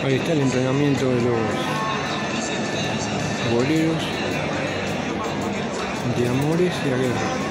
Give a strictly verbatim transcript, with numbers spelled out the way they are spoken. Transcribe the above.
Ahí está el entrenamiento de los boleros de Amores y a Guerra.